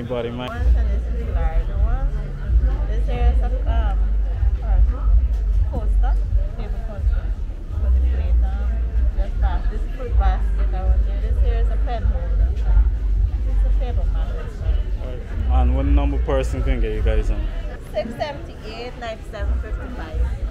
everybody, man. One and this is large one. This here is a coaster, table coaster. For the plate, just that. This fruit basket around here. This here is a pen holder. It's a table mat. And what number person can get you guys on? 678 9755.